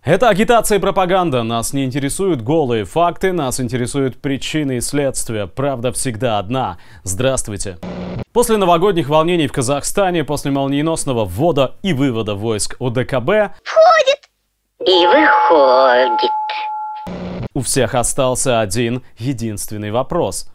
Это агитация и пропаганда. Нас не интересуют голые факты, нас интересуют причины и следствия. Правда всегда одна. Здравствуйте. После новогодних волнений в Казахстане, после молниеносного ввода и вывода войск ОДКБ, входит и выходит. У всех остался один единственный вопрос.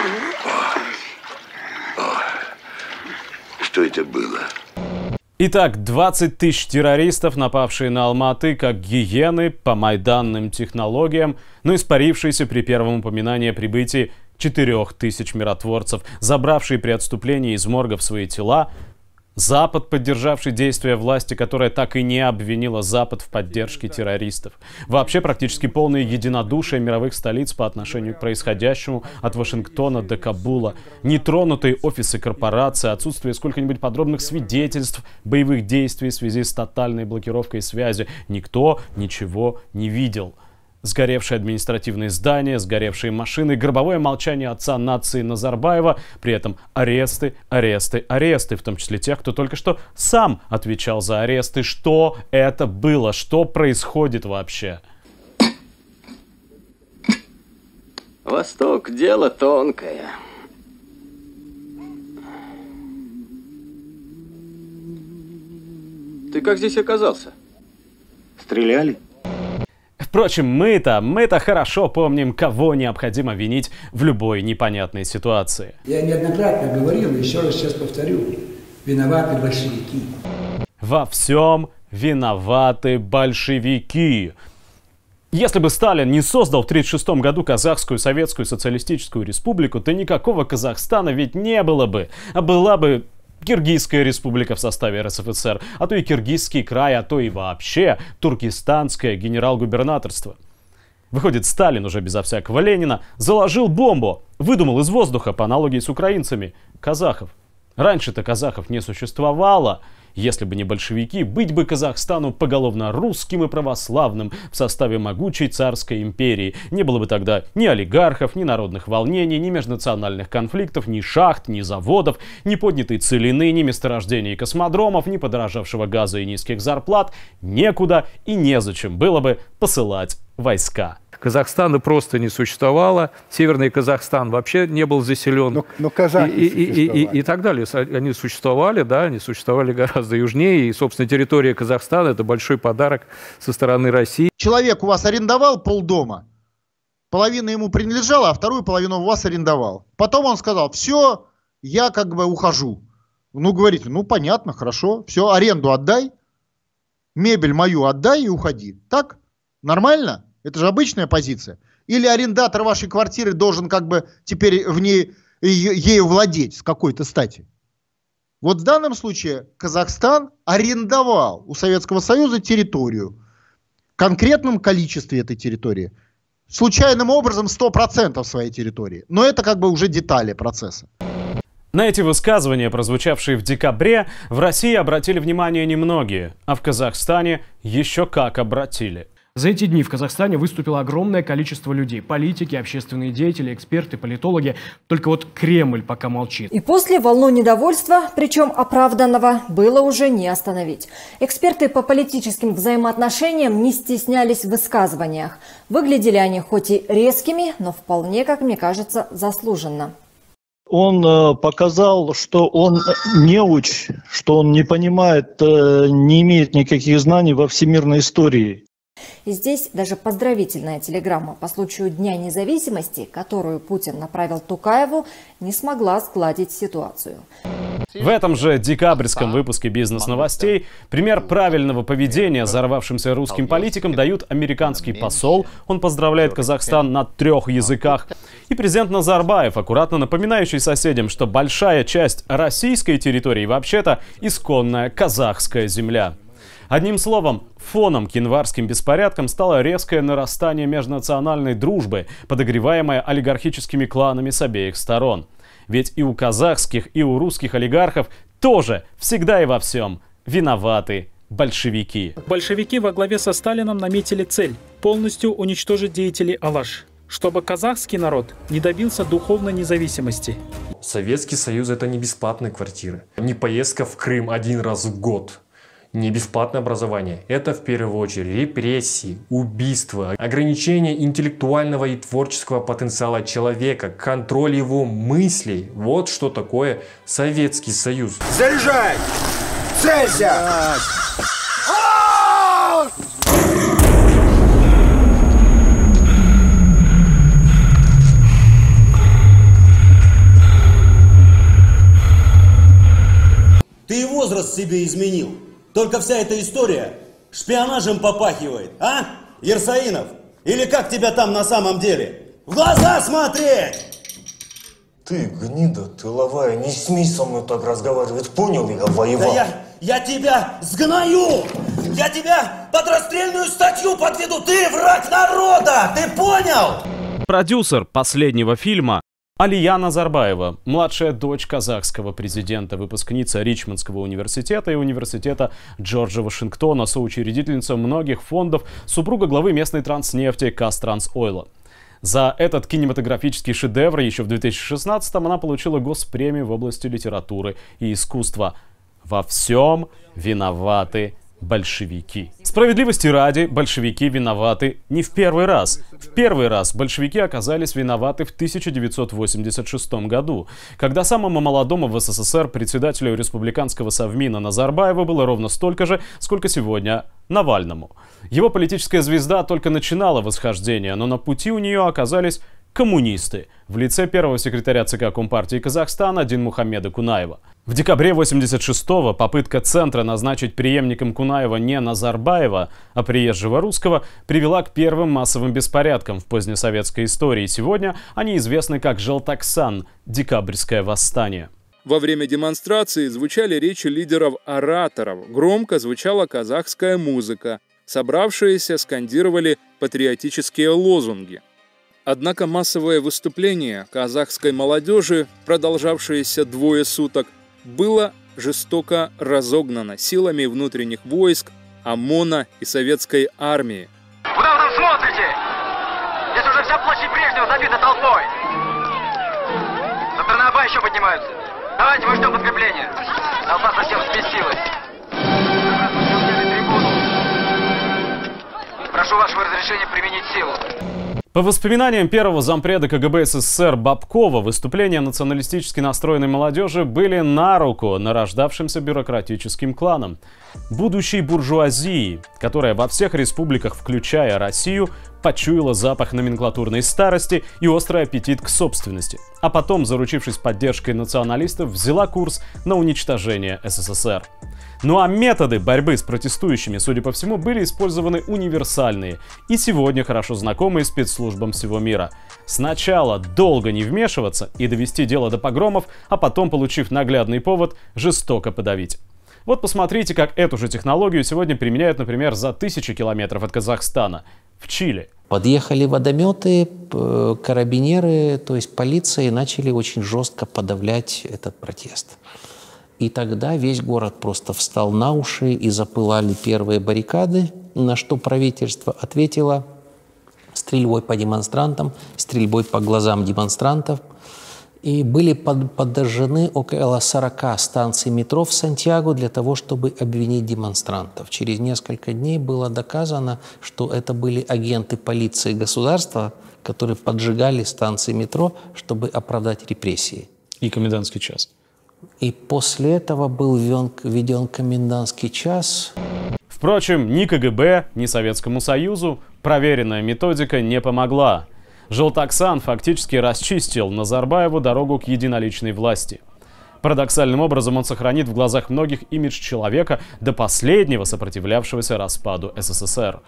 Что это было? Итак, 20 тысяч террористов, напавшие на Алматы как гиены по майданным технологиям, но испарившиеся при первом упоминании о прибытии 4000 миротворцев, забравшие при отступлении из моргов свои тела, Запад, поддержавший действия власти, которая так и не обвинила Запад в поддержке террористов. Вообще практически полное единодушие мировых столиц по отношению к происходящему от Вашингтона до Кабула. Нетронутые офисы корпораций, отсутствие сколько-нибудь подробных свидетельств боевых действий в связи с тотальной блокировкой связи. Никто ничего не видел. Сгоревшие административные здания, сгоревшие машины, гробовое молчание отца нации Назарбаева, при этом аресты, аресты, аресты, в том числе тех, кто только что сам отвечал за аресты. Что это было? Что происходит вообще? Восток – дело тонкое. Ты как здесь оказался? Стреляли? Впрочем, мы-то хорошо помним, кого необходимо винить в любой непонятной ситуации. Я неоднократно говорил, и еще раз сейчас повторю, виноваты большевики. Во всем виноваты большевики. Если бы Сталин не создал в 1936 году Казахскую Советскую Социалистическую Республику, то никакого Казахстана ведь не было бы, а была бы Киргизская республика в составе РСФСР, а то и Киргизский край, а то и вообще Туркестанское генерал-губернаторство. Выходит, Сталин уже безо всякого Ленина заложил бомбу, выдумал из воздуха по аналогии с украинцами казахов. Раньше-то казахов не существовало. Если бы не большевики, быть бы Казахстану поголовно русским и православным в составе могучей царской империи. Не было бы тогда ни олигархов, ни народных волнений, ни межнациональных конфликтов, ни шахт, ни заводов, ни поднятой целины, ни месторождений и космодромов, ни подорожавшего газа и низких зарплат. Некуда и незачем было бы посылать войска. Казахстана просто не существовало, Северный Казахстан вообще не был заселен, но казахи и так далее. Они существовали, да, они существовали гораздо южнее, и, собственно, территория Казахстана – это большой подарок со стороны России. Человек у вас арендовал полдома, половина ему принадлежала, а вторую половину у вас арендовал. Потом он сказал: все, я как бы ухожу. Ну, говорите, ну, понятно, хорошо, все, аренду отдай, мебель мою отдай и уходи. Так? Нормально? Это же обычная позиция. Или арендатор вашей квартиры должен как бы теперь в ней, ею владеть с какой-то стати. Вот в данном случае Казахстан арендовал у Советского Союза территорию. В конкретном количестве этой территории. Случайным образом 100% своей территории. Но это как бы уже детали процесса. На эти высказывания, прозвучавшие в декабре, в России обратили внимание немногие, а в Казахстане еще как обратили. За эти дни в Казахстане выступило огромное количество людей. Политики, общественные деятели, эксперты, политологи. Только вот Кремль пока молчит. И после волну недовольства, причем оправданного, было уже не остановить. Эксперты по политическим взаимоотношениям не стеснялись в высказываниях. Выглядели они хоть и резкими, но вполне, как мне кажется, заслуженно. Он показал, что он неуч, что он не понимает, не имеет никаких знаний во всемирной истории. И здесь даже поздравительная телеграмма по случаю Дня независимости, которую Путин направил Тукаеву, не смогла сгладить ситуацию. В этом же декабрьском выпуске «Бизнес-новостей» пример правильного поведения взорвавшимся русским политикам дают американский посол, он поздравляет Казахстан на 3 языках, и президент Назарбаев, аккуратно напоминающий соседям, что большая часть российской территории вообще-то исконная казахская земля. Одним словом, фоном к январским беспорядкам стало резкое нарастание межнациональной дружбы, подогреваемое олигархическими кланами с обеих сторон. Ведь и у казахских, и у русских олигархов тоже всегда и во всем виноваты большевики. Большевики во главе со Сталином наметили цель – полностью уничтожить деятелей Алаш, чтобы казахский народ не добился духовной независимости. Советский Союз – это не бесплатные квартиры, не поездка в Крым 1 раз в год. не бесплатное образование. Это в первую очередь репрессии, убийства, ограничение интеллектуального и творческого потенциала человека, контроль его мыслей. Вот что такое Советский Союз. Заряжай! Целься! Ты и возраст себе изменил. Только вся эта история шпионажем попахивает, а, Ерсаинов? Или как тебя там на самом деле? В глаза смотреть! Ты, гнида тыловая, не смей со мной так разговаривать, понял? Я воевал. Да я тебя сгною! Я тебя под расстрельную статью подведу! Ты враг народа! Ты понял? Продюсер последнего фильма Алия Назарбаева, младшая дочь казахского президента, выпускница Ричмондского университета и университета Джорджа Вашингтона, соучредительница многих фондов, супруга главы местной транснефти Казтрансойла. За этот кинематографический шедевр еще в 2016-м она получила госпремию в области литературы и искусства. Во всем виноваты большевики. Справедливости ради, большевики виноваты не в первый раз. В первый раз большевики оказались виноваты в 1986 году, когда самому молодому в СССР председателю республиканского совмина Назарбаеву было ровно столько же, сколько сегодня Навальному. Его политическая звезда только начинала восхождение, но на пути у нее оказались коммунисты в лице первого секретаря ЦК Компартии Казахстана Динмухамеда Кунаева. В декабре 1986-го попытка Центра назначить преемником Кунаева не Назарбаева, а приезжего русского привела к первым массовым беспорядкам в позднесоветской истории. Сегодня они известны как Желтоксан – декабрьское восстание. Во время демонстрации звучали речи лидеров-ораторов, громко звучала казахская музыка, собравшиеся скандировали патриотические лозунги. Однако массовое выступление казахской молодежи, продолжавшееся двое суток, было жестоко разогнано силами внутренних войск, ОМОНа и советской армии. Куда вы там смотрите? Здесь уже вся площадь Брежнева забита толпой. Со стороны АБА еще поднимаются. Давайте, мы ждем подкрепления. Толпа совсем сместилась. Прошу вашего разрешения применить силу. По воспоминаниям первого зампреда КГБ СССР Бабкова, выступления националистически настроенной молодежи были на руку нарождавшимся бюрократическим кланам. Будущей буржуазии, которая во всех республиках, включая Россию, почуяла запах номенклатурной старости и острый аппетит к собственности, а потом, заручившись поддержкой националистов, взяла курс на уничтожение СССР. Ну а методы борьбы с протестующими, судя по всему, были использованы универсальные и сегодня хорошо знакомые спецслужбам всего мира. Сначала долго не вмешиваться и довести дело до погромов, а потом, получив наглядный повод, жестоко подавить. Вот посмотрите, как эту же технологию сегодня применяют, например, за 1000 километров от Казахстана, в Чили. Подъехали водометы, карабинеры, то есть полиция, и начали очень жестко подавлять этот протест. И тогда весь город просто встал на уши и запылали первые баррикады, на что правительство ответило стрельбой по демонстрантам, стрельбой по глазам демонстрантов. И были подожжены около 40 станций метро в Сантьяго для того, чтобы обвинить демонстрантов. Через несколько дней было доказано, что это были агенты полиции государства, которые поджигали станции метро, чтобы оправдать репрессии. И комендантский час. И после этого был введен комендантский час. Впрочем, ни КГБ, ни Советскому Союзу проверенная методика не помогла. Желтоксан фактически расчистил Назарбаеву дорогу к единоличной власти. Парадоксальным образом он сохранит в глазах многих имидж человека, до последнего сопротивлявшегося распаду СССР.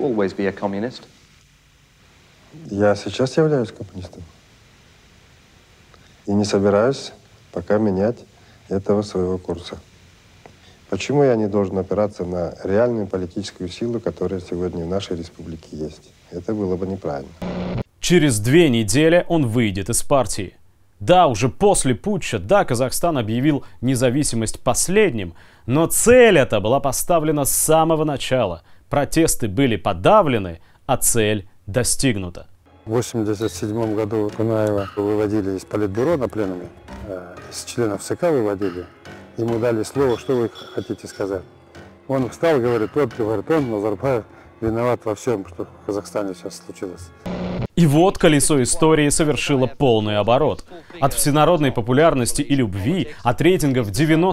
Я сейчас являюсь коммунистом. И не собираюсь пока менять этого своего курса. Почему я не должен опираться на реальную политическую силу, которая сегодня в нашей республике есть? Это было бы неправильно. Через 2 недели он выйдет из партии. Да, уже после путча, да, Казахстан объявил независимость последним, но цель эта была поставлена с самого начала. Протесты были подавлены, а цель достигнута. В 1987 году Кунаева выводили из политбюро на пленуме, из членов ЦК выводили. Ему дали слово, что вы хотите сказать. Он встал, говорит, он, Назарбаев, виноват во всем, что в Казахстане сейчас случилось. И вот колесо истории совершило полный оборот. От всенародной популярности и любви, от рейтингов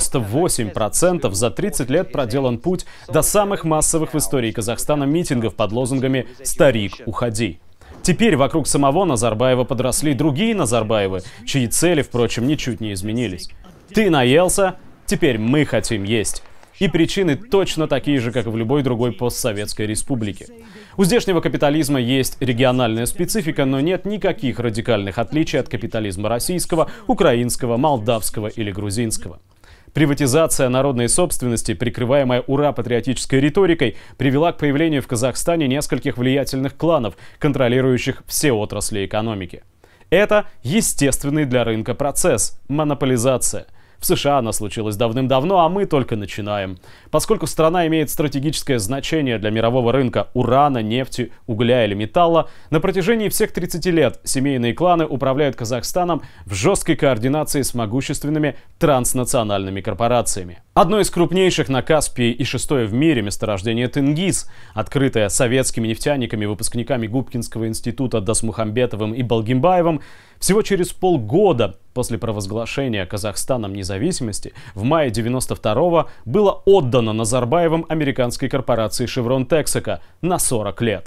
98% за 30 лет проделан путь до самых массовых в истории Казахстана митингов под лозунгами «Старик, уходи». Теперь вокруг самого Назарбаева подросли другие Назарбаевы, чьи цели, впрочем, ничуть не изменились. Ты наелся, теперь мы хотим есть. И причины точно такие же, как и в любой другой постсоветской республике. У здешнего капитализма есть региональная специфика, но нет никаких радикальных отличий от капитализма российского, украинского, молдавского или грузинского. Приватизация народной собственности, прикрываемая ура-патриотической риторикой, привела к появлению в Казахстане нескольких влиятельных кланов, контролирующих все отрасли экономики. Это естественный для рынка процесс – монополизация. В США она случилась давным-давно, а мы только начинаем. Поскольку страна имеет стратегическое значение для мирового рынка урана, нефти, угля или металла, на протяжении всех 30 лет семейные кланы управляют Казахстаном в жесткой координации с могущественными транснациональными корпорациями. Одно из крупнейших на Каспии и шестое в мире месторождение Тенгиз, открытое советскими нефтяниками, выпускниками Губкинского института Досмухамбетовым и Балгимбаевым, всего через полгода после провозглашения Казахстаном независимости в мае 1992-го было отдано Назарбаевым американской корпорации Chevron Texaco на 40 лет.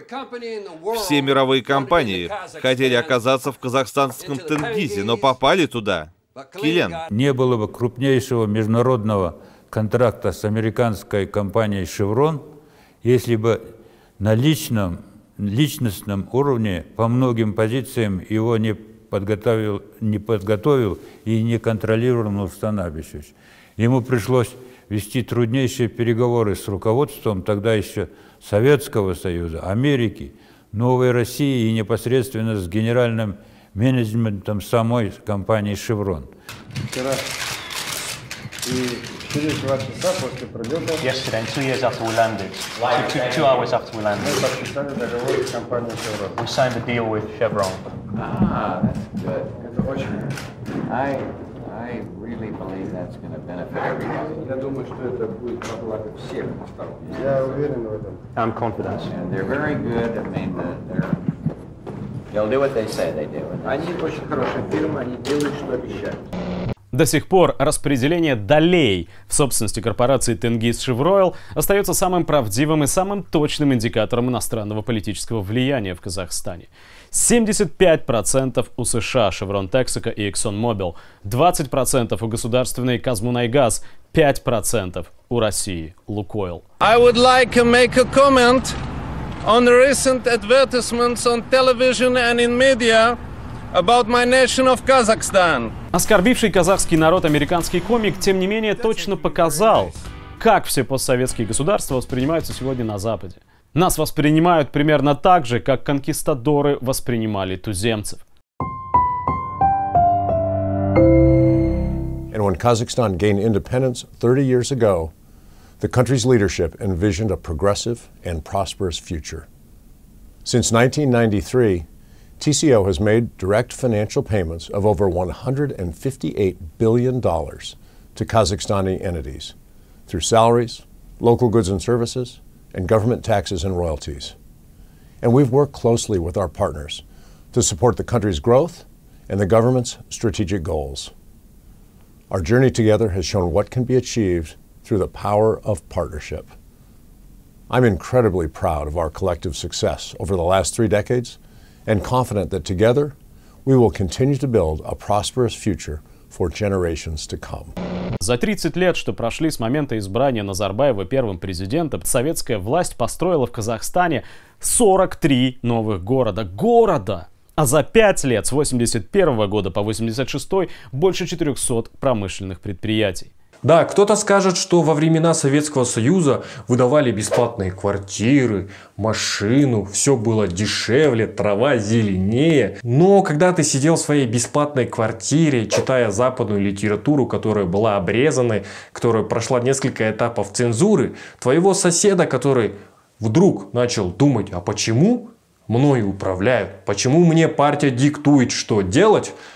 Все мировые компании хотели оказаться в казахстанском Тенгизе, но попали туда. Килен. Не было бы крупнейшего международного контракта с американской компанией Chevron, если бы на личностном уровне по многим позициям его не подготовил и не контролировал Нурсултан Абишевич. Ему пришлось вести труднейшие переговоры с руководством тогда еще Советского Союза, Америки, Новой России и непосредственно с генеральным менеджментом самой компании Chevron. Вчера и через 2 часа после прилета Yesterday, 2 years after we landed, 2 hours after we landed, мы подписали договор с компанией Chevron. we signed a deal with Chevron. That's good. Это очень. I really believe that's going to benefit everybody. Я думаю, что это будет на благо всех. Я уверен в этом. I'm confident. And they're very good. I mean, they'll do what they say they do. Они очень хорошие фирмы, они делают, что обещают. До сих пор распределение долей в собственности корпорации Тенгиз Chevroil остается самым правдивым и самым точным индикатором иностранного политического влияния в Казахстане. 75% у США Chevron Texaco и ExxonMobil, 20% у государственной Казмунайгаз, 5% у России Лукойл. I would like to make a comment on the recent advertisements on television and in media about my nation of Kazakhstan. Оскорбивший казахский народ американский комик, тем не менее, точно показал, как все постсоветские государства воспринимаются сегодня на Западе. Нас воспринимают примерно так же, как конкистадоры воспринимали туземцев. And when Kazakhstan gained independence 30 years ago, the country's leadership envisioned a progressive and prosperous future. Since 1993, TCO has made direct financial payments of over $158 billion to Kazakhstani entities through salaries, local goods and services, and government taxes and royalties. And we've worked closely with our partners to support the country's growth and the government's strategic goals. Our journey together has shown what can be achieved through the power of partnership. I'm incredibly proud of our collective success over the last 3 decades and confident that together we will continue to build a prosperous future for generations to come. За 30 лет, что прошли с момента избрания Назарбаева первым президентом, советская власть построила в Казахстане 43 новых города. А за 5 лет, с 81 года по 86 больше 400 промышленных предприятий. Да, кто-то скажет, что во времена Советского Союза выдавали бесплатные квартиры, машину, все было дешевле, трава зеленее. Но когда ты сидел в своей бесплатной квартире, читая западную литературу, которая была обрезана, которая прошла несколько этапов цензуры, твоего соседа, который вдруг начал думать, а почему мною управляют, почему мне партия диктует, что делать,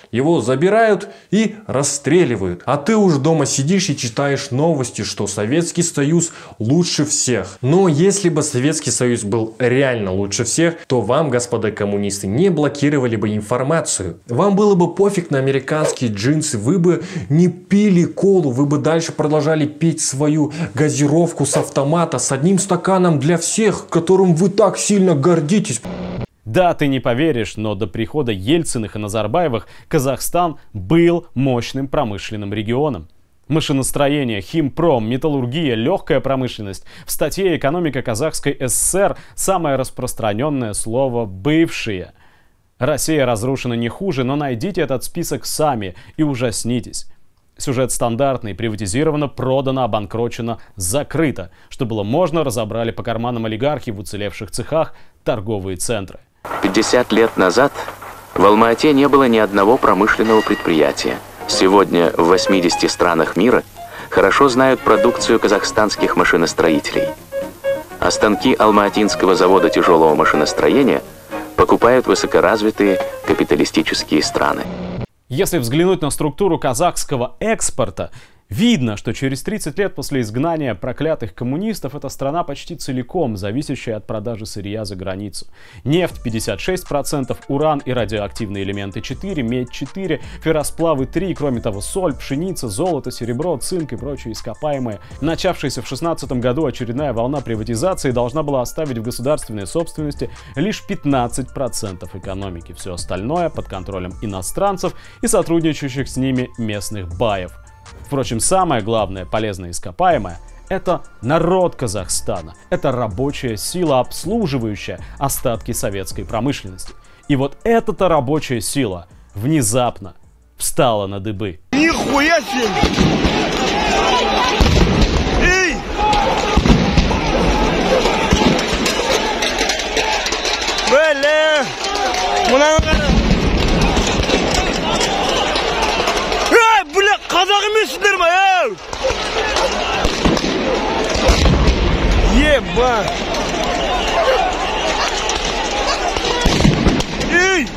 Его забирают и расстреливают. А ты уж дома сидишь и читаешь новости, что Советский Союз лучше всех. Но если бы Советский Союз был реально лучше всех, то вам, господа коммунисты, не блокировали бы информацию. Вам было бы пофиг на американские джинсы, вы бы не пили колу, вы бы дальше продолжали пить свою газировку с автомата с одним стаканом для всех, которым вы так сильно гордитесь. Да, ты не поверишь, но до прихода Ельциных и Назарбаевых Казахстан был мощным промышленным регионом. Машиностроение, химпром, металлургия, легкая промышленность. В статье «Экономика Казахской ССР» самое распространенное слово «бывшие». Россия разрушена не хуже, но найдите этот список сами и ужаснитесь. Сюжет стандартный: приватизировано, продано, обанкрочено, закрыто. Что было можно, разобрали по карманам олигархи в уцелевших цехах торговые центры. 50 лет назад в Алма-Ате не было ни одного промышленного предприятия. Сегодня в 80 странах мира хорошо знают продукцию казахстанских машиностроителей. А станки Алма-Атинского завода тяжелого машиностроения покупают высокоразвитые капиталистические страны. Если взглянуть на структуру казахского экспорта, видно, что через 30 лет после изгнания проклятых коммунистов эта страна почти целиком зависящая от продажи сырья за границу. Нефть 56%, уран и радиоактивные элементы 4%, медь 4%, ферросплавы 3%, кроме того соль, пшеница, золото, серебро, цинк и прочие ископаемые. Начавшаяся в 2016 году очередная волна приватизации должна была оставить в государственной собственности лишь 15% экономики. Все остальное под контролем иностранцев и сотрудничающих с ними местных баев. Впрочем, самое главное полезное ископаемое – это народ Казахстана. Это рабочая сила, обслуживающая остатки советской промышленности. И вот эта-то рабочая сила внезапно встала на дыбы. Нихуя себе! Эй! Қазақ емессіңдер ма, еба! Ей!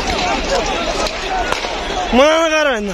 Мынаны қарайын.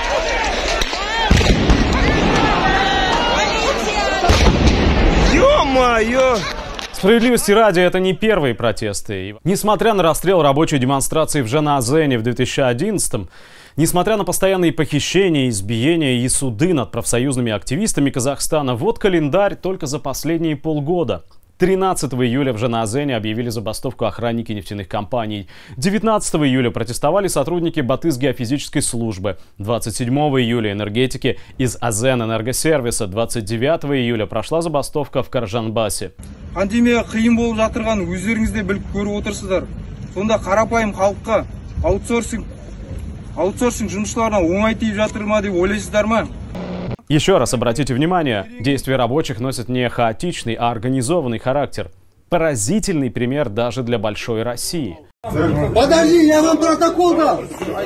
Ё-моё! Справедливости ради, это не первые протесты. Несмотря на расстрел рабочей демонстрации в Жанаозене в 2011-м, несмотря на постоянные похищения, избиения и суды над профсоюзными активистами Казахстана, вот календарь только за последние полгода. 13 июля в Жанаозене объявили забастовку охранники нефтяных компаний. 19 июля протестовали сотрудники Батыс геофизической службы. 27 июля энергетики из Азен энергосервиса. 29 июля прошла забастовка в Каржанбасе. Пандемия қиын болып жатырған өздеріңізде біліп көріп отырсыздар. Сонда қарапайым халыққа аутсорсинг жұмысшыларына оңай тиіп жатыр ма деп ойлайсыздар ма? Еще раз обратите внимание, действия рабочих носят не хаотичный, а организованный характер. Поразительный пример даже для большой России. Подожди, я вам протокол дал.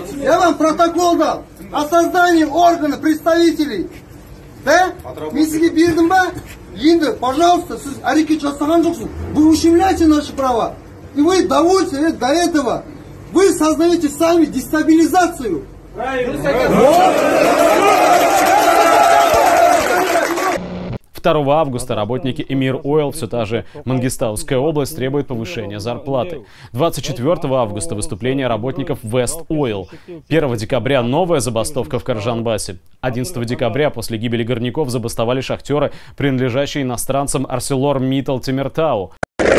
О создании органа представителей. Да? Мен сізге бердім ба? Енді, пожалуйста, сіз әрекет жасаған жоқсыз. Вы ущемляете наши права. И вы доводите до этого. Вы сознаете сами дестабилизацию. 2 августа работники Эмир Ойл, все та же Мангистауская область, требуют повышения зарплаты. 24 августа выступление работников West Oil. 1 декабря новая забастовка в Каржанбасе. 11 декабря после гибели горняков забастовали шахтеры, принадлежащие иностранцам ArcelorMittal Темиртау.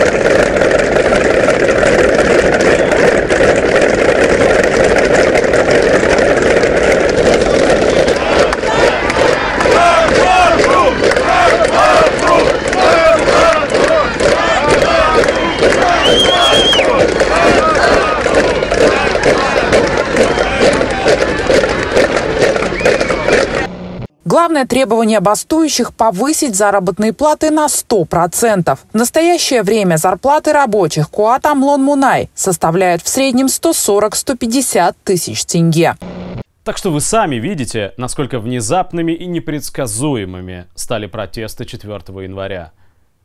Главное требование бастующих – повысить заработные платы на 100%. В настоящее время зарплаты рабочих Куатамлон-Мунай составляют в среднем 140-150 тысяч тенге. Так что вы сами видите, насколько внезапными и непредсказуемыми стали протесты 4 января.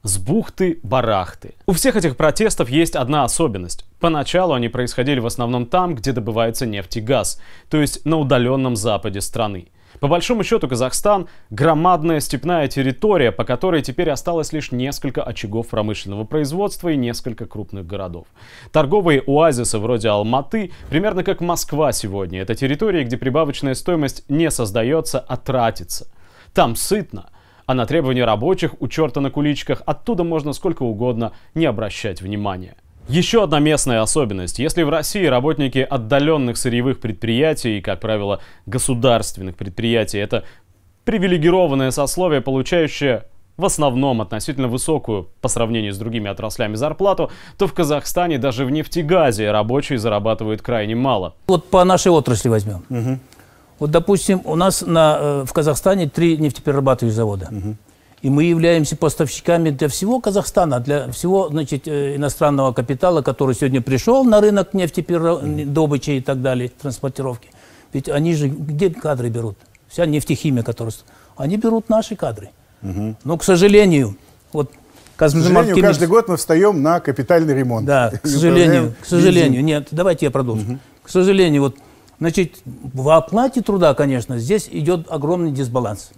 с бухты-барахты. У всех этих протестов есть одна особенность. Поначалу они происходили в основном там, где добывается нефть и газ, то есть на удаленном западе страны. По большому счету, Казахстан – громадная степная территория, по которой теперь осталось лишь несколько очагов промышленного производства и несколько крупных городов. Торговые оазисы вроде Алматы, примерно как Москва сегодня. Это территории, где прибавочная стоимость не создается, а тратится. Там сытно, а на требования рабочих у черта на куличках оттуда можно сколько угодно не обращать внимания. Еще одна местная особенность. Если в России работники отдаленных сырьевых предприятий, как правило, государственных предприятий, это привилегированное сословие, получающее в основном относительно высокую по сравнению с другими отраслями зарплату, то в Казахстане даже в нефтегазе рабочие зарабатывают крайне мало. Вот по нашей отрасли возьмем. Вот, допустим, у нас в Казахстане 3 нефтеперерабатывающих завода. И мы являемся поставщиками для всего Казахстана, для всего, значит, иностранного капитала, который сегодня пришел на рынок нефтедобычи и так далее, транспортировки. Ведь они же где кадры берут? Вся нефтехимия, которая... Они берут наши кадры. Но, к сожалению, вот... К сожалению, каждый год мы встаем на капитальный ремонт. Да, к сожалению, нет, давайте я продолжу. К сожалению, вот, значит, в оплате труда, конечно, здесь идет огромный дисбаланс.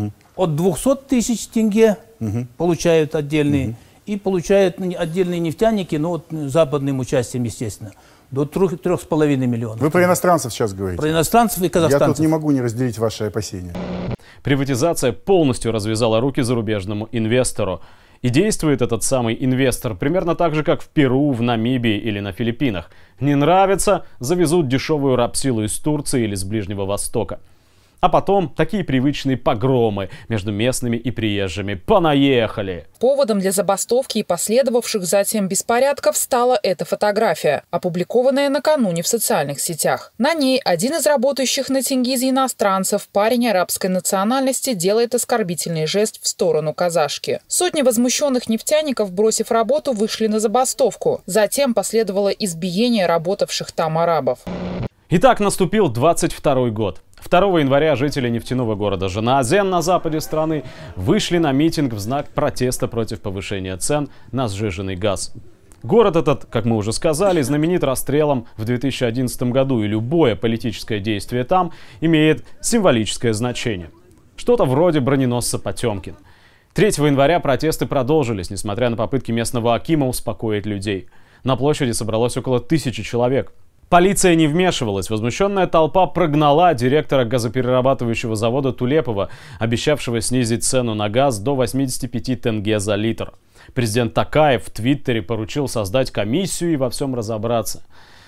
От 200 тысяч тенге получают отдельные, и получают отдельные нефтяники, ну вот западным участием, естественно, до 3,5 миллионов. Вы про иностранцев сейчас говорите? Про иностранцев и казахстанцев. Я тут не могу не разделить ваши опасения. Приватизация полностью развязала руки зарубежному инвестору. И действует этот самый инвестор примерно так же, как в Перу, в Намибии или на Филиппинах. Не нравится – завезут дешевую рабсилу из Турции или с Ближнего Востока. А потом такие привычные погромы между местными и приезжими. Понаехали! Поводом для забастовки и последовавших затем беспорядков стала эта фотография, опубликованная накануне в социальных сетях. На ней один из работающих на Тенгизе иностранцев, парень арабской национальности, делает оскорбительный жест в сторону казашки. Сотни возмущенных нефтяников, бросив работу, вышли на забастовку. Затем последовало избиение работавших там арабов. Итак, наступил 22-й год. 2 января жители нефтяного города Жанаозен на западе страны вышли на митинг в знак протеста против повышения цен на сжиженный газ. Город этот, как мы уже сказали, знаменит расстрелом в 2011 году, и любое политическое действие там имеет символическое значение. Что-то вроде броненосца Потемкин. 3 января протесты продолжились, несмотря на попытки местного акима успокоить людей. На площади собралось около 1000 человек. Полиция не вмешивалась. Возмущенная толпа прогнала директора газоперерабатывающего завода Тулепова, обещавшего снизить цену на газ до 85 тенге за литр. Президент Токаев в Твиттере поручил создать комиссию и во всем разобраться.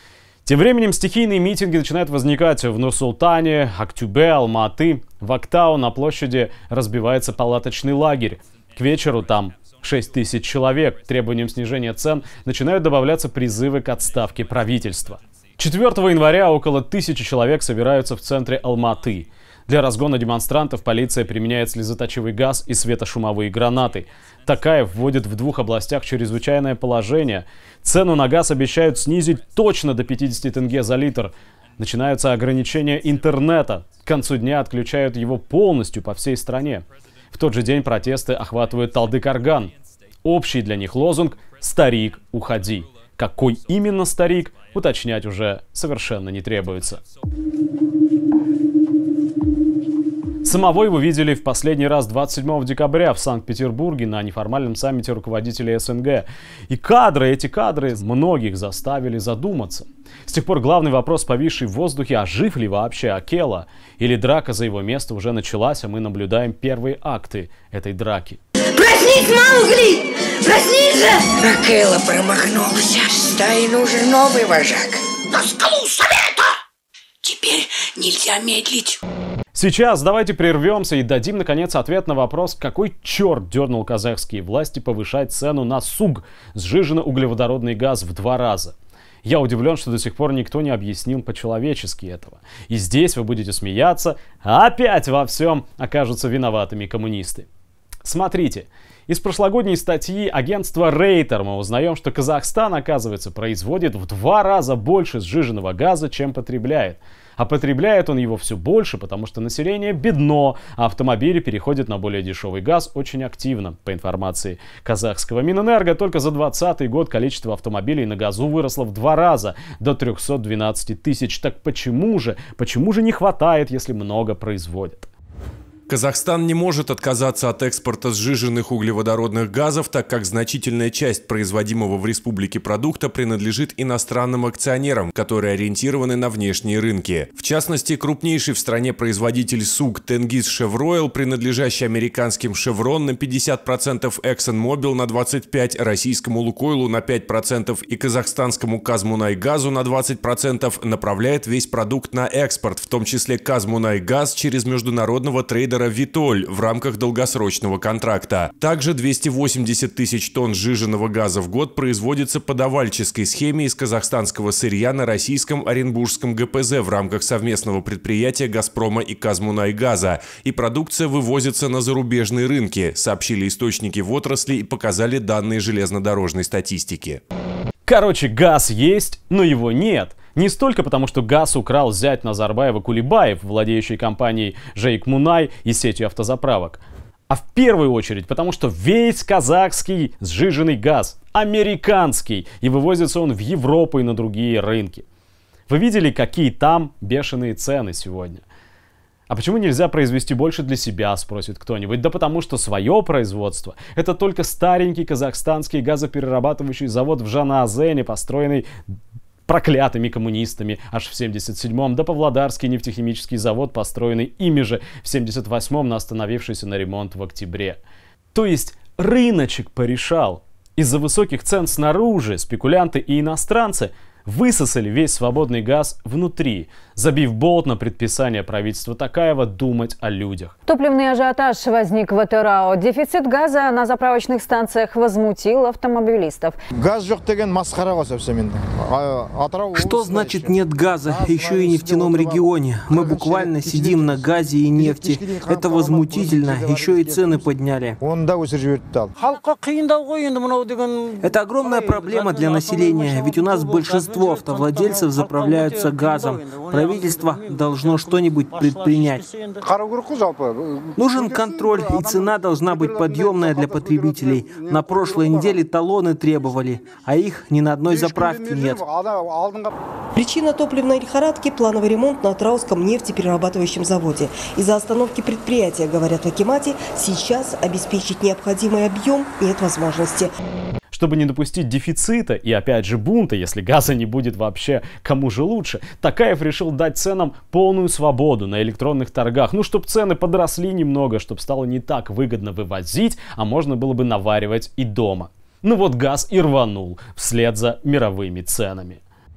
Тем временем стихийные митинги начинают возникать в Нур-Султане, Актюбе, Алматы. В Актау на площади разбивается палаточный лагерь. К вечеру там 6000 человек. К требованиям снижения цен начинают добавляться призывы к отставке правительства. 4 января около 1000 человек собираются в центре Алматы. Для разгона демонстрантов полиция применяет слезоточивый газ и светошумовые гранаты. Токаев вводит в 2 областях чрезвычайное положение. Цену на газ обещают снизить точно до 50 тенге за литр. Начинаются ограничения интернета. К концу дня отключают его полностью по всей стране. В тот же день протесты охватывают Талдыкарган. Общий для них лозунг «Старик, уходи». Какой именно старик, уточнять уже совершенно не требуется. Самого его видели в последний раз 27 декабря в Санкт-Петербурге на неформальном саммите руководителей СНГ. И эти кадры многих заставили задуматься. С тех пор главный вопрос, повисший в воздухе, а жив ли вообще Акела? Или драка за его место уже началась, а мы наблюдаем первые акты этой драки. Проснись, Маугли! Проснись же! Акела промахнулся. Стае нужен новый вожак. На скалу совета! Теперь нельзя медлить. Сейчас давайте прервемся и дадим, наконец, ответ на вопрос, какой черт дернул казахские власти повышать цену на СУГ, сжиженный углеводородный газ, в 2 раза. Я удивлен, что до сих пор никто не объяснил по-человечески этого. И здесь вы будете смеяться, а опять во всем окажутся виноватыми коммунисты. Смотрите, из прошлогодней статьи агентства Рейтер мы узнаем, что Казахстан, оказывается, производит в 2 раза больше сжиженного газа, чем потребляет. А потребляет он его все больше, потому что население бедно, а автомобили переходят на более дешевый газ очень активно. По информации казахского Минэнерго, только за 2020 год количество автомобилей на газу выросло в 2 раза, до 312 тысяч. Так почему же не хватает, если много производят? Казахстан не может отказаться от экспорта сжиженных углеводородных газов, так как значительная часть производимого в республике продукта принадлежит иностранным акционерам, которые ориентированы на внешние рынки. В частности, крупнейший в стране производитель СУГ Тенгиз Шевройл, принадлежащий американским Chevron на 50%, ExxonMobil на 25%, российскому Лукойлу на 5% и казахстанскому Казмунайгазу на 20%, направляет весь продукт на экспорт, в том числе Казмунайгаз через международного трейдера Витоль в рамках долгосрочного контракта. Также 280 тысяч тонн сжиженного газа в год производится по давальческой схеме из казахстанского сырья на российском Оренбургском ГПЗ в рамках совместного предприятия «Газпрома» и «Казмунайгаза». И продукция вывозится на зарубежные рынки, сообщили источники в отрасли и показали данные железнодорожной статистики. Короче, газ есть, но его нет. Не столько потому, что газ украл зять Назарбаева Кулибаев, владеющий компанией «Жейк Мунай» и сетью автозаправок. А в первую очередь потому, что весь казахский сжиженный газ американский, и вывозится он в Европу и на другие рынки. Вы видели, какие там бешеные цены сегодня? А почему нельзя произвести больше для себя, спросит кто-нибудь. Да потому что свое производство — это только старенький казахстанский газоперерабатывающий завод в Жанаозене, построенный проклятыми коммунистами аж в 1977-м, да Павлодарский нефтехимический завод, построенный ими же в 1978-м, но остановившийся на ремонт в октябре. То есть рыночек порешал. Из-за высоких цен снаружи спекулянты и иностранцы высосали весь свободный газ внутри, забив болт на предписание правительства Токаева думать о людях. Топливный ажиотаж возник в Атырау. Дефицит газа на заправочных станциях возмутил автомобилистов. Газ жоқ деген масқара совсем. Что значит нет газа, еще и в нефтяном регионе? Мы буквально сидим на газе и нефти. Это возмутительно, еще и цены подняли. Это огромная проблема для населения, ведь у нас большинство автовладельцев заправляются газом. Правительство должно что-нибудь предпринять. Нужен контроль, и цена должна быть подъемная для потребителей. На прошлой неделе талоны требовали, а их ни на одной заправке нет. Причина топливной лихорадки – плановый ремонт на Атырауском нефтеперерабатывающем заводе. Из-за остановки предприятия, говорят в акимате, сейчас обеспечить необходимый объем нет возможности. Чтобы не допустить дефицита и опять же бунта, если газа не будет вообще, кому же лучше, Токаев решил дать ценам полную свободу на электронных торгах. Ну, чтобы цены подросли немного, чтобы стало не так выгодно вывозить, а можно было бы наваривать и дома. Ну вот газ и рванул вслед за мировыми ценами.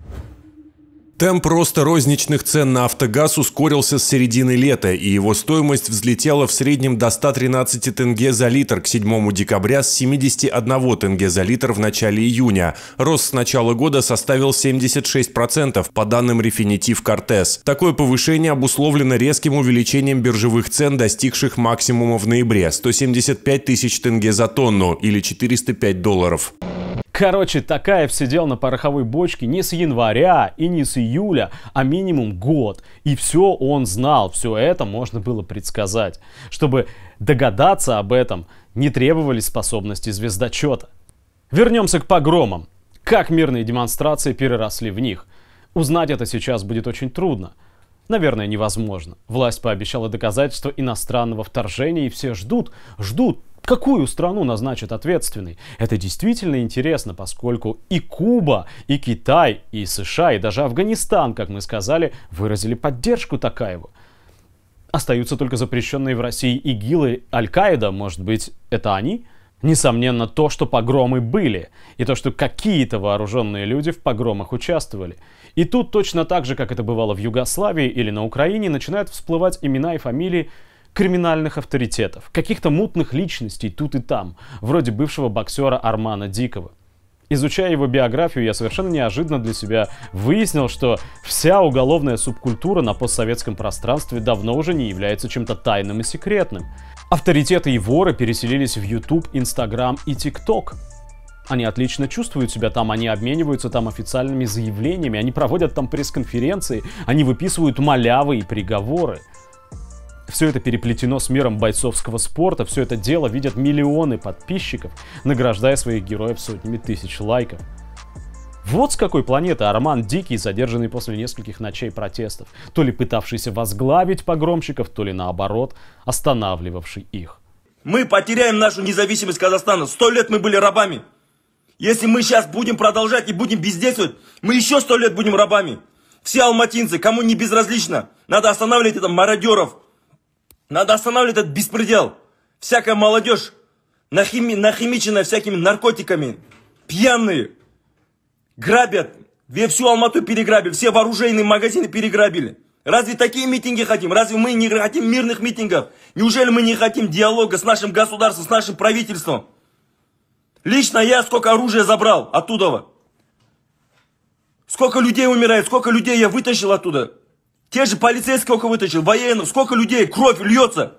Темп роста розничных цен на автогаз ускорился с середины лета, и его стоимость взлетела в среднем до 113 тенге за литр к 7 декабря с 71 тенге за литр в начале июня. Рост с начала года составил 76%, по данным Refinitiv Cortez. Такое повышение обусловлено резким увеличением биржевых цен, достигших максимума в ноябре – 175 тысяч тенге за тонну или $405. Короче, Токаев сидел на пороховой бочке не с января и не с июля, а минимум год. И все он знал, все это можно было предсказать. Чтобы догадаться об этом, не требовались способности звездочета. Вернемся к погромам. Как мирные демонстрации переросли в них? Узнать это сейчас будет очень трудно. Наверное, невозможно. Власть пообещала доказательства иностранного вторжения, и все ждут, какую страну назначат ответственной. Это действительно интересно, поскольку и Куба, и Китай, и США, и даже Афганистан, как мы сказали, выразили поддержку Токаеву. Остаются только запрещенные в России ИГИЛ и Аль-Каида, может быть, это они? Несомненно, то, что погромы были, и то, что какие-то вооруженные люди в погромах участвовали. И тут точно так же, как это бывало в Югославии или на Украине, начинают всплывать имена и фамилии криминальных авторитетов, каких-то мутных личностей тут и там, вроде бывшего боксера Армана Дикого. Изучая его биографию, я совершенно неожиданно для себя выяснил, что вся уголовная субкультура на постсоветском пространстве давно уже не является чем-то тайным и секретным. Авторитеты и воры переселились в YouTube, Instagram и TikTok. Они отлично чувствуют себя там, они обмениваются там официальными заявлениями, они проводят там пресс-конференции, они выписывают малявы и приговоры. Все это переплетено с миром бойцовского спорта, все это дело видят миллионы подписчиков, награждая своих героев сотнями тысяч лайков. Вот с какой планеты Арман Дикий, задержанный после нескольких ночей протестов, то ли пытавшийся возглавить погромщиков, то ли наоборот, останавливавший их. Мы потеряем нашу независимость Казахстана. 100 лет мы были рабами. Если мы сейчас будем продолжать и будем бездействовать, мы еще 100 лет будем рабами. Все алматинцы, кому не безразлично, надо останавливать это мародеров. Надо останавливать этот беспредел. Всякая молодежь, нахимиченная всякими наркотиками, пьяные, грабят. Всю Алмату переграбили, все вооруженные магазины переграбили. Разве такие митинги хотим? Разве мы не хотим мирных митингов? Неужели мы не хотим диалога с нашим государством, с нашим правительством? Лично я сколько оружия забрал оттуда. Сколько людей умирает, сколько людей я вытащил оттуда. Те же полицейские сколько вытащил, военных, сколько людей, кровь льется.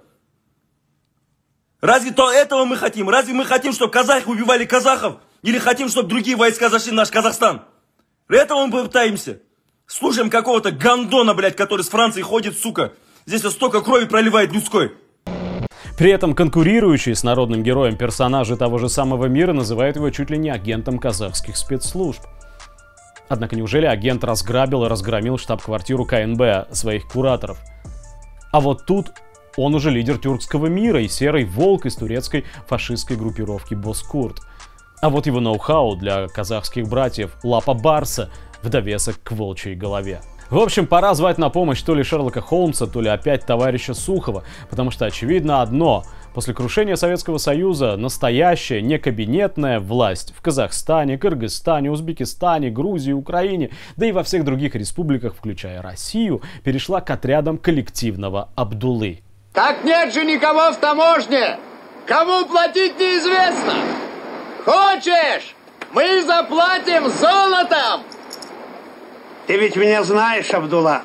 Разве то этого мы хотим? Разве мы хотим, чтобы казахи убивали казахов? Или хотим, чтобы другие войска зашли в наш Казахстан? Этого мы пытаемся. Слушаем какого-то гандона, блядь, который с Франции ходит, сука. Здесь столько крови проливает людской. При этом конкурирующие с народным героем персонажи того же самого мира называют его чуть ли не агентом казахских спецслужб. Однако неужели агент разграбил и разгромил штаб-квартиру КНБ своих кураторов? А вот тут он уже лидер тюркского мира и серый волк из турецкой фашистской группировки Бозкурт. А вот его ноу-хау для казахских братьев лапа барса в довесок к волчьей голове. В общем, пора звать на помощь то ли Шерлока Холмса, то ли опять товарища Сухова, потому что очевидно одно: после крушения Советского Союза настоящая, не кабинетная власть в Казахстане, Кыргызстане, Узбекистане, Грузии, Украине, да и во всех других республиках, включая Россию, перешла к отрядам коллективного Абдуллы. Так нет же никого в таможне! Кому платить неизвестно! Хочешь? Мы заплатим золотом! Ты ведь меня знаешь, Абдулла.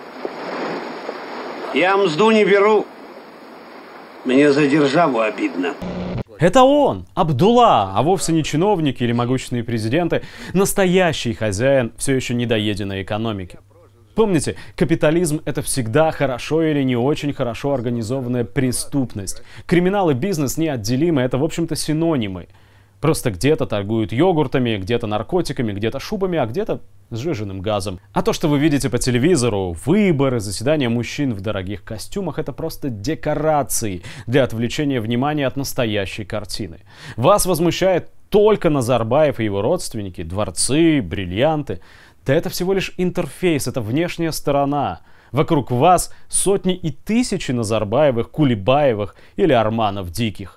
Я мзду не беру. Мне за державу обидно. Это он, Абдулла, а вовсе не чиновники или могущественные президенты, настоящий хозяин все еще недоеденной экономики. Помните, капитализм — это всегда хорошо или не очень хорошо организованная преступность. Криминал и бизнес неотделимы, это, в общем-то, синонимы. Просто где-то торгуют йогуртами, где-то наркотиками, где-то шубами, а где-то сжиженным газом. А то, что вы видите по телевизору, выборы, заседания мужчин в дорогих костюмах — это просто декорации для отвлечения внимания от настоящей картины. Вас возмущает только Назарбаев и его родственники, дворцы, бриллианты. Да это всего лишь интерфейс, это внешняя сторона. Вокруг вас сотни и тысячи Назарбаевых, Кулибаевых или Арманов Диких.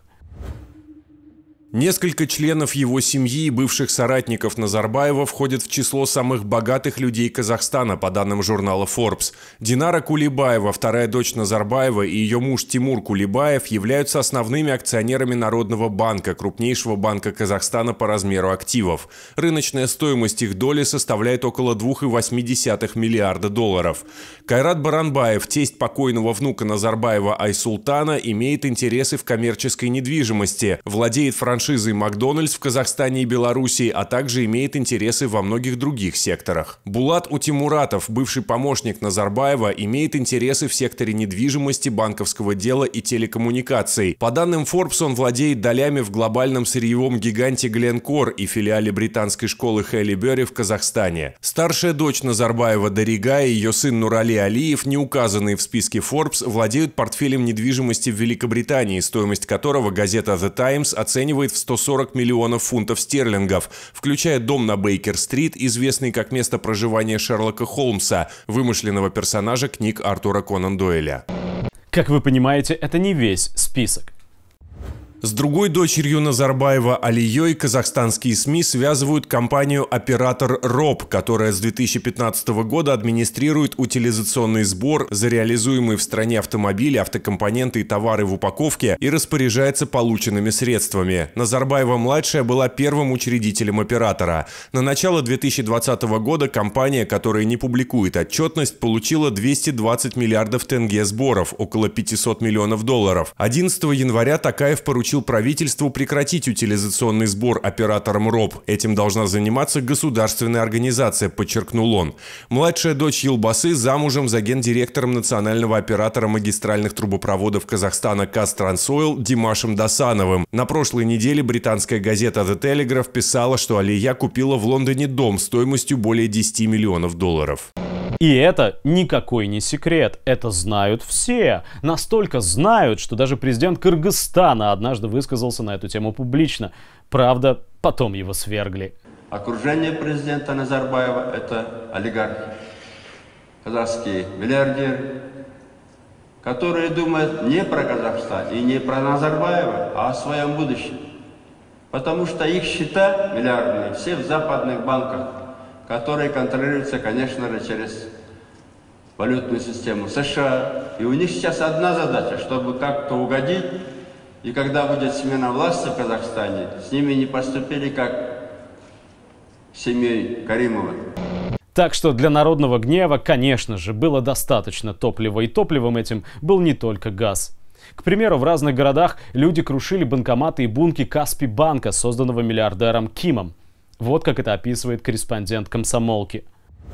Несколько членов его семьи и бывших соратников Назарбаева входят в число самых богатых людей Казахстана, по данным журнала Forbes. Динара Кулибаева, вторая дочь Назарбаева, и ее муж Тимур Кулибаев являются основными акционерами Народного банка, крупнейшего банка Казахстана по размеру активов. Рыночная стоимость их доли составляет около 2,8 миллиарда долларов. Кайрат Баранбаев, тесть покойного внука Назарбаева Айсултана, имеет интересы в коммерческой недвижимости, владеет франшизой Макдональдс в Казахстане и Белоруссии, а также имеет интересы во многих других секторах. Булат Утимуратов, бывший помощник Назарбаева, имеет интересы в секторе недвижимости, банковского дела и телекоммуникаций. По данным Forbes, он владеет долями в глобальном сырьевом гиганте Glencore и филиале британской школы Хелли Берри в Казахстане. Старшая дочь Назарбаева Дарига и ее сын Нурали Алиев, не указанные в списке Forbes, владеют портфелем недвижимости в Великобритании, стоимость которого газета The Times оценивает в 140 миллионов фунтов стерлингов, включая дом на Бейкер-стрит, известный как место проживания Шерлока Холмса, вымышленного персонажа книг Артура Конан Дойля. Как вы понимаете, это не весь список. С другой дочерью Назарбаева Алией казахстанские СМИ связывают компанию «Оператор РОП», которая с 2015 года администрирует утилизационный сбор за реализуемые в стране автомобили, автокомпоненты и товары в упаковке и распоряжается полученными средствами. Назарбаева-младшая была первым учредителем оператора. На начало 2020 года компания, которая не публикует отчетность, получила 220 миллиардов тенге сборов, около 500 миллионов долларов. 11 января Токаев поручил правительству прекратить утилизационный сбор оператором РОП. Этим должна заниматься государственная организация, подчеркнул он. Младшая дочь Елбасы замужем за гендиректором национального оператора магистральных трубопроводов Казахстана «Казтрансойл» Димашем Досановым. На прошлой неделе британская газета The Telegraph писала, что Алия купила в Лондоне дом стоимостью более 10 миллионов долларов. И это никакой не секрет. Это знают все. Настолько знают, что даже президент Кыргызстана однажды высказался на эту тему публично. Правда, потом его свергли. Окружение президента Назарбаева – это олигархи. Казахские миллиардеры, которые думают не про Казахстан и не про Назарбаева, а о своем будущем. Потому что их счета миллиардные все в западных банках, которые контролируются, конечно же, через валютную систему США. И у них сейчас одна задача, чтобы как-то угодить, и когда будет смена власти в Казахстане, с ними не поступили как с семьей Каримова. Так что для народного гнева, конечно же, было достаточно топлива, и топливом этим был не только газ. К примеру, в разных городах люди крушили банкоматы и бунки Каспий-банка, созданного миллиардером Кимом. Вот как это описывает корреспондент «Комсомолки».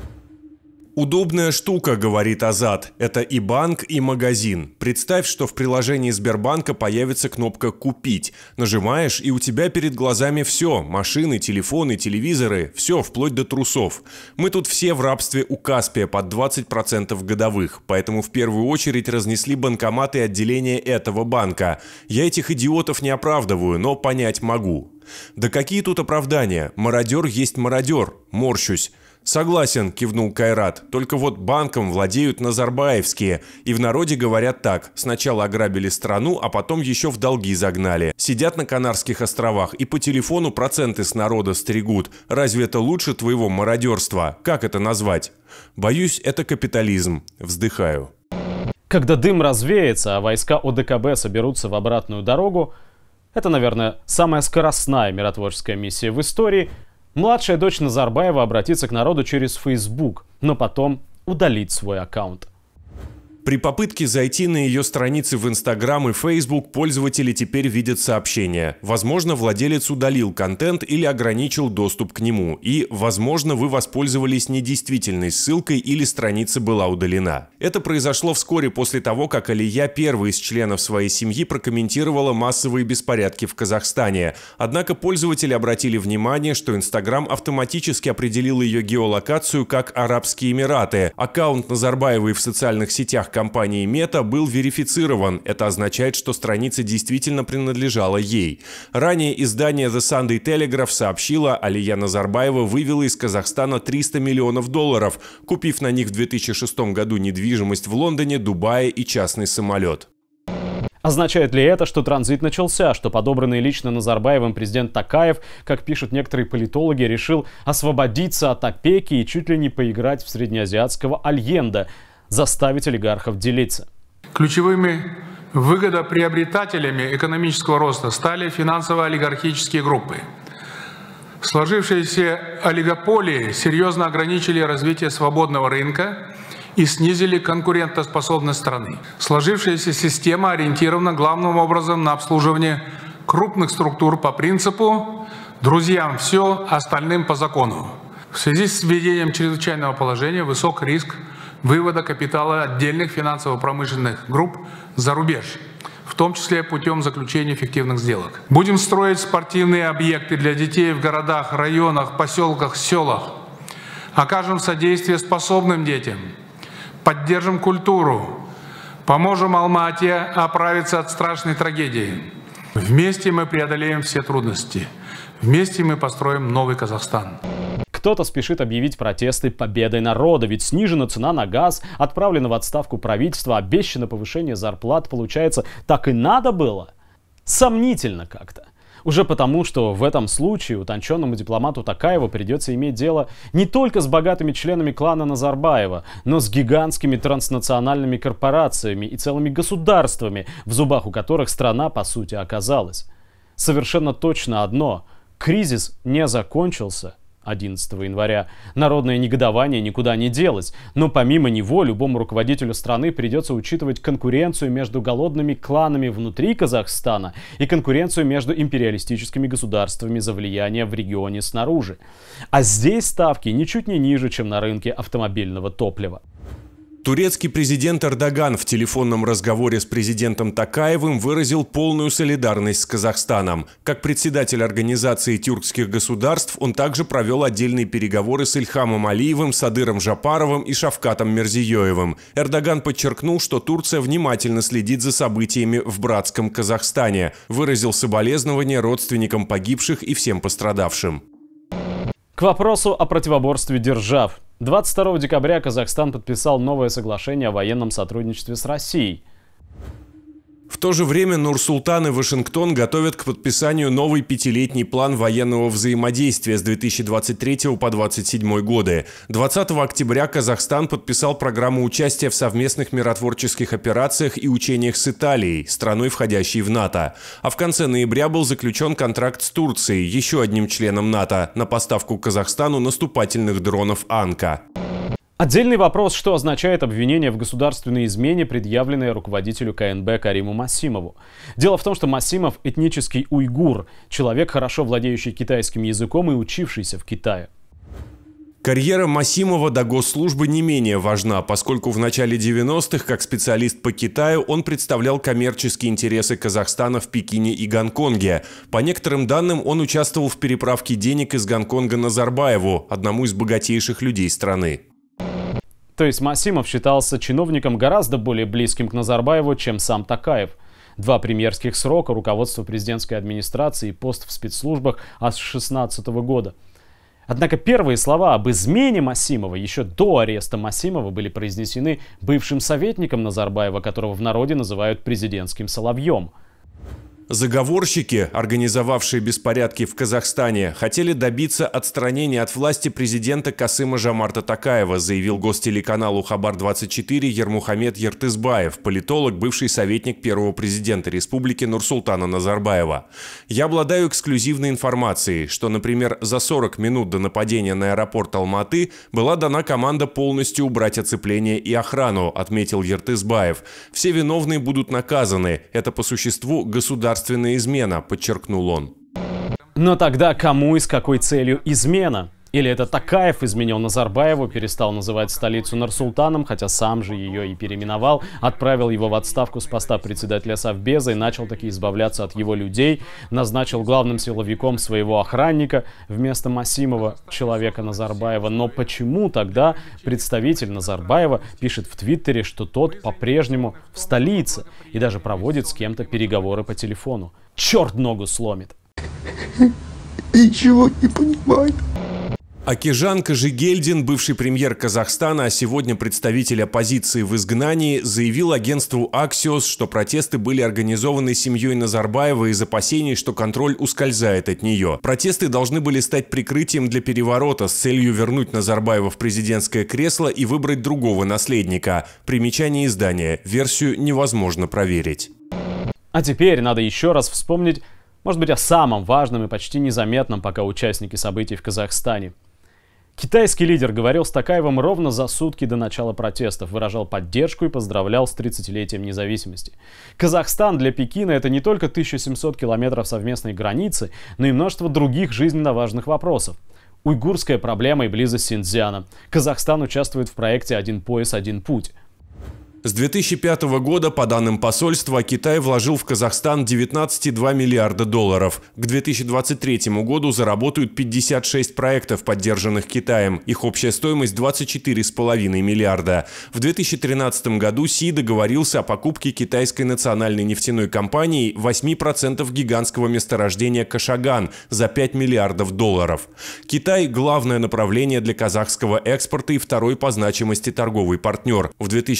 Удобная штука, говорит Азат. Это и банк, и магазин. Представь, что в приложении Сбербанка появится кнопка «Купить». Нажимаешь, и у тебя перед глазами все. Машины, телефоны, телевизоры. Все, вплоть до трусов. Мы тут все в рабстве у Каспия под 20% годовых. Поэтому в первую очередь разнесли банкоматы и отделения этого банка. Я этих идиотов не оправдываю, но понять могу. Да какие тут оправдания? Мародер есть мародер. Морщусь. «Согласен», – кивнул Кайрат. «Только вот банком владеют назарбаевские. И в народе говорят так. Сначала ограбили страну, а потом еще в долги загнали. Сидят на Канарских островах и по телефону проценты с народа стригут. Разве это лучше твоего мародерства? Как это назвать? Боюсь, это капитализм. Вздыхаю». Когда дым развеется, а войска ОДКБ соберутся в обратную дорогу, это, наверное, самая скоростная миротворческая миссия в истории, младшая дочь Назарбаева обратится к народу через Facebook, но потом удалит свой аккаунт. При попытке зайти на ее страницы в Instagram и Facebook пользователи теперь видят сообщения. Возможно, владелец удалил контент или ограничил доступ к нему. И, возможно, вы воспользовались недействительной ссылкой или страница была удалена. Это произошло вскоре после того, как Алия, первый из членов своей семьи, прокомментировала массовые беспорядки в Казахстане. Однако пользователи обратили внимание, что Instagram автоматически определил ее геолокацию как Арабские Эмираты. Аккаунт Назарбаевой в социальных сетях компании Мета был верифицирован. Это означает, что страница действительно принадлежала ей. Ранее издание The Sunday Telegraph сообщило, Алия Назарбаева вывела из Казахстана 300 миллионов долларов, купив на них в 2006 году недвижимость в Лондоне, Дубае и частный самолет. Означает ли это, что транзит начался, что подобранный лично Назарбаевым президент Токаев, как пишут некоторые политологи, решил освободиться от опеки и чуть ли не поиграть в среднеазиатского Альенда, заставить олигархов делиться? Ключевыми выгодоприобретателями экономического роста стали финансово-олигархические группы. Сложившиеся олигополии серьезно ограничили развитие свободного рынка и снизили конкурентоспособность страны. Сложившаяся система ориентирована главным образом на обслуживание крупных структур по принципу «друзьям все, остальным по закону». В связи с введением чрезвычайного положения высок риск вывода капитала отдельных финансово-промышленных групп за рубеж, в том числе путем заключения эффективных сделок. Будем строить спортивные объекты для детей в городах, районах, поселках, селах. Окажем содействие способным детям. Поддержим культуру. Поможем Алма-Ате оправиться от страшной трагедии. Вместе мы преодолеем все трудности. Вместе мы построим новый Казахстан. Кто-то спешит объявить протесты победой народа, ведь снижена цена на газ, отправлено в отставку правительство, обещано повышение зарплат, получается, так и надо было. Сомнительно как-то. Уже потому, что в этом случае утонченному дипломату Токаеву придется иметь дело не только с богатыми членами клана Назарбаева, но с гигантскими транснациональными корпорациями и целыми государствами, в зубах у которых страна по сути оказалась. Совершенно точно одно – кризис не закончился 11 января. Народное негодование никуда не делось, но помимо него любому руководителю страны придется учитывать конкуренцию между голодными кланами внутри Казахстана и конкуренцию между империалистическими государствами за влияние в регионе снаружи. А здесь ставки ничуть не ниже, чем на рынке автомобильного топлива. Турецкий президент Эрдоган в телефонном разговоре с президентом Токаевым выразил полную солидарность с Казахстаном. Как председатель Организации тюркских государств он также провел отдельные переговоры с Ильхамом Алиевым, Садыром Жапаровым и Шавкатом Мирзиёевым. Эрдоган подчеркнул, что Турция внимательно следит за событиями в братском Казахстане. Выразил соболезнования родственникам погибших и всем пострадавшим. К вопросу о противоборстве держав. 22 декабря Казахстан подписал новое соглашение о военном сотрудничестве с Россией. В то же время Нур-Султан и Вашингтон готовят к подписанию новый пятилетний план военного взаимодействия с 2023 по 2027 годы. 20 октября Казахстан подписал программу участия в совместных миротворческих операциях и учениях с Италией, страной, входящей в НАТО. А в конце ноября был заключен контракт с Турцией, еще одним членом НАТО, на поставку Казахстану наступательных дронов «Анка». Отдельный вопрос, что означает обвинение в государственной измене, предъявленное руководителю КНБ Кариму Масимову. Дело в том, что Масимов – этнический уйгур, человек, хорошо владеющий китайским языком и учившийся в Китае. Карьера Масимова до госслужбы не менее важна, поскольку в начале 90-х, как специалист по Китаю, он представлял коммерческие интересы Казахстана в Пекине и Гонконге. По некоторым данным, он участвовал в переправке денег из Гонконга Назарбаеву, одному из богатейших людей страны. То есть Масимов считался чиновником гораздо более близким к Назарбаеву, чем сам Токаев. 2 премьерских срока, руководство президентской администрации и пост в спецслужбах аж с 2016 года. Однако первые слова об измене Масимова еще до ареста Масимова были произнесены бывшим советником Назарбаева, которого в народе называют президентским соловьем. Заговорщики, организовавшие беспорядки в Казахстане, хотели добиться отстранения от власти президента Касыма-Жомарта Токаева, заявил гостелеканалу Хабар-24 Ермухамед Ертызбаев, политолог, бывший советник первого президента республики Нурсултана Назарбаева. «Я обладаю эксклюзивной информацией, что, например, за 40 минут до нападения на аэропорт Алматы была дана команда полностью убрать оцепление и охрану», отметил Ертызбаев. «Все виновные будут наказаны. Это по существу государственная измена», подчеркнул он. Но тогда кому и с какой целью измена? Или это Токаев изменил Назарбаеву, перестал называть столицу Нур-Султаном, хотя сам же ее и переименовал, отправил его в отставку с поста председателя Совбеза и начал таки избавляться от его людей, назначил главным силовиком своего охранника вместо Масимова, человека Назарбаева. Но почему тогда представитель Назарбаева пишет в Твиттере, что тот по-прежнему в столице и даже проводит с кем-то переговоры по телефону? Черт ногу сломит! Ничего не понимаю. Акижан Кожегельдин, бывший премьер Казахстана, а сегодня представитель оппозиции в изгнании, заявил агентству Axios, что протесты были организованы семьей Назарбаева из опасений, что контроль ускользает от нее. Протесты должны были стать прикрытием для переворота с целью вернуть Назарбаева в президентское кресло и выбрать другого наследника. Примечание издания. Версию невозможно проверить. А теперь надо еще раз вспомнить, может быть, о самом важном и почти незаметном пока участнике событий в Казахстане. Китайский лидер говорил с Токаевым ровно за сутки до начала протестов, выражал поддержку и поздравлял с 30-летием независимости. Казахстан для Пекина — это не только 1700 километров совместной границы, но и множество других жизненно важных вопросов. Уйгурская проблема и близость Синьцзяна. Казахстан участвует в проекте «Один пояс, один путь». С 2005 года, по данным посольства, Китай вложил в Казахстан 19,2 миллиарда долларов. К 2023 году заработают 56 проектов, поддержанных Китаем. Их общая стоимость 24,5 миллиарда. В 2013 году Си договорился о покупке китайской национальной нефтяной компании 8% гигантского месторождения Кашаган за 5 миллиардов долларов. Китай – главное направление для казахского экспорта и второй по значимости торговый партнер. В 2021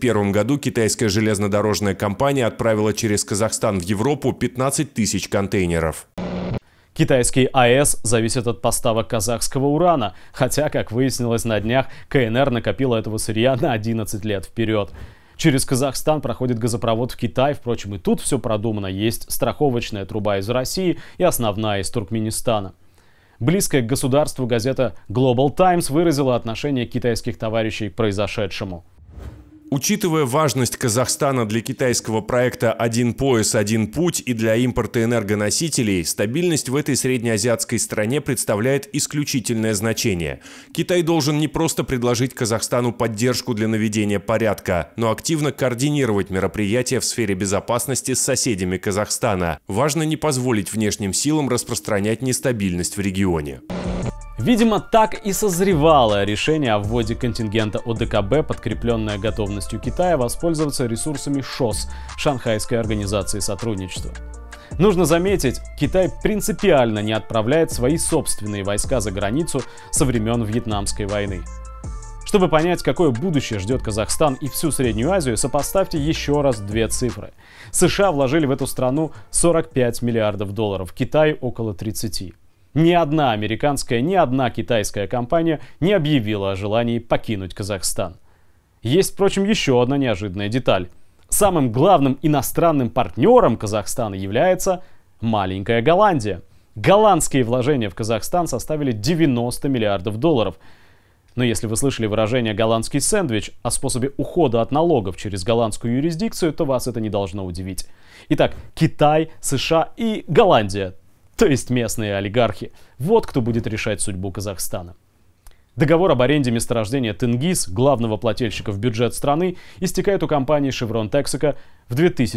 2021 году китайская железнодорожная компания отправила через Казахстан в Европу 15 тысяч контейнеров. Китайский АЭС зависит от поставок казахского урана, хотя, как выяснилось на днях, КНР накопила этого сырья на 11 лет вперед. Через Казахстан проходит газопровод в Китай, впрочем, и тут все продумано. Есть страховочная труба из России и основная из Туркменистана. Близкая к государству газета Global Times выразила отношение китайских товарищей к произошедшему. Учитывая важность Казахстана для китайского проекта «Один пояс, один путь» и для импорта энергоносителей, стабильность в этой среднеазиатской стране представляет исключительное значение. Китай должен не просто предложить Казахстану поддержку для наведения порядка, но активно координировать мероприятия в сфере безопасности с соседями Казахстана. Важно не позволить внешним силам распространять нестабильность в регионе. Видимо, так и созревало решение о вводе контингента ОДКБ, подкрепленное готовностью Китая воспользоваться ресурсами ШОС, Шанхайской организации сотрудничества. Нужно заметить, Китай принципиально не отправляет свои собственные войска за границу со времен Вьетнамской войны. Чтобы понять, какое будущее ждет Казахстан и всю Среднюю Азию, сопоставьте еще раз две цифры. США вложили в эту страну 45 миллиардов долларов, Китай около 30. Ни одна американская, ни одна китайская компания не объявила о желании покинуть Казахстан. Есть, впрочем, еще одна неожиданная деталь. Самым главным иностранным партнером Казахстана является маленькая Голландия. Голландские вложения в Казахстан составили 90 миллиардов долларов. Но если вы слышали выражение «голландский сэндвич» о способе ухода от налогов через голландскую юрисдикцию, то вас это не должно удивить. Итак, Китай, США и Голландия. То есть местные олигархи. Вот кто будет решать судьбу Казахстана. Договор об аренде месторождения Тенгиз, главного плательщика в бюджет страны, истекает у компании Chevron Texaco в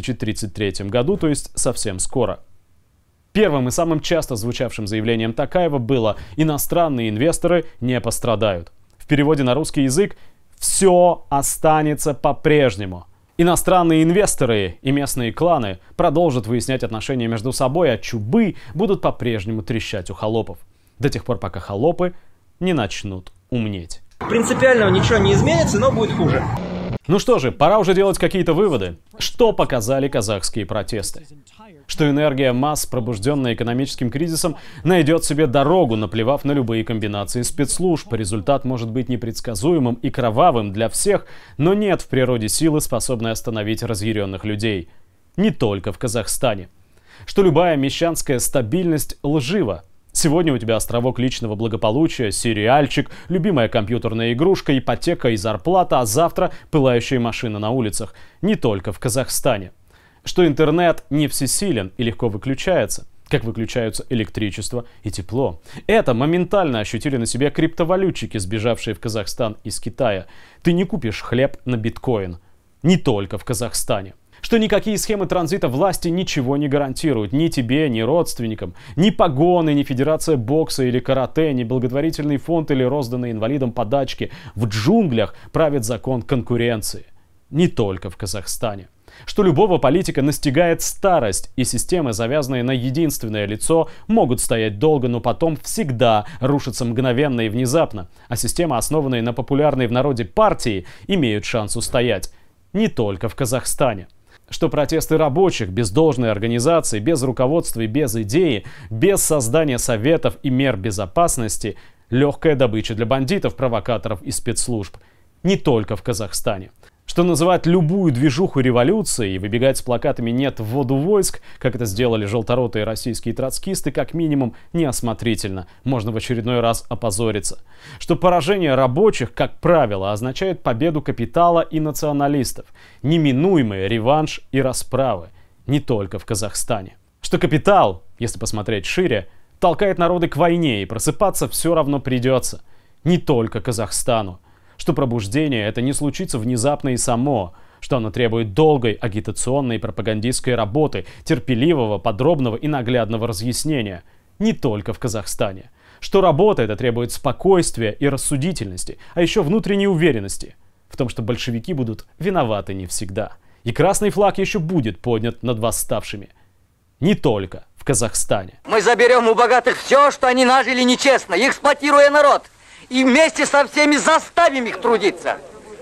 2033 году, то есть совсем скоро. Первым и самым часто звучавшим заявлением Токаева было «иностранные инвесторы не пострадают». В переводе на русский язык «все останется по-прежнему». Иностранные инвесторы и местные кланы продолжат выяснять отношения между собой, а чубы будут по-прежнему трещать у холопов. До тех пор, пока холопы не начнут умнеть. Принципиально ничего не изменится, но будет хуже. Ну что же, пора уже делать какие-то выводы. Что показали казахские протесты? Что энергия масс, пробужденная экономическим кризисом, найдет себе дорогу, наплевав на любые комбинации спецслужб. Результат может быть непредсказуемым и кровавым для всех, но нет в природе силы, способной остановить разъяренных людей. Не только в Казахстане. Что любая мещанская стабильность лжива. Сегодня у тебя островок личного благополучия, сериальчик, любимая компьютерная игрушка, ипотека и зарплата, а завтра пылающие машины на улицах. Не только в Казахстане. Что интернет не всесилен и легко выключается, как выключаются электричество и тепло. Это моментально ощутили на себе криптовалютчики, сбежавшие в Казахстан из Китая. Ты не купишь хлеб на биткоин. Не только в Казахстане. Что никакие схемы транзита власти ничего не гарантируют ни тебе, ни родственникам, ни погоны, ни федерация бокса или карате, ни благотворительный фонд или розданные инвалидам подачки. В джунглях правит закон конкуренции. Не только в Казахстане. Что любого политика настигает старость, и системы, завязанные на единственное лицо, могут стоять долго, но потом всегда рушатся мгновенно и внезапно, а системы, основанные на популярной в народе партии, имеют шанс устоять. Не только в Казахстане. Что протесты рабочих без должной организации, без руководства и без идеи, без создания советов и мер безопасности – легкая добыча для бандитов, провокаторов и спецслужб. Не только в Казахстане. Что называть любую движуху революцией и выбегать с плакатами «нет в воду войск», как это сделали желторотые российские троцкисты, как минимум неосмотрительно. Можно в очередной раз опозориться. Что поражение рабочих, как правило, означает победу капитала и националистов. Неминуемый реванш и расправы. Не только в Казахстане. Что капитал, если посмотреть шире, толкает народы к войне, и просыпаться все равно придется. Не только Казахстану. Что пробуждение это не случится внезапно и само, что оно требует долгой агитационной и пропагандистской работы, терпеливого, подробного и наглядного разъяснения. Не только в Казахстане. Что работа это требует спокойствия и рассудительности, а еще внутренней уверенности в том, что большевики будут виноваты не всегда. И красный флаг еще будет поднят над восставшими. Не только в Казахстане. Мы заберем у богатых все, что они нажили нечестно, эксплуатируя народ. И вместе со всеми заставим их трудиться.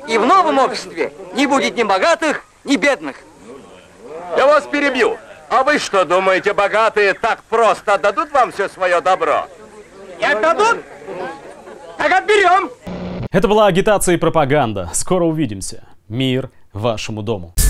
И в новом обществе не будет ни богатых, ни бедных. Я вас перебью. А вы что думаете, богатые так просто отдадут вам все свое добро? Не отдадут? Так отберем. Это была агитация и пропаганда. Скоро увидимся. Мир вашему дому.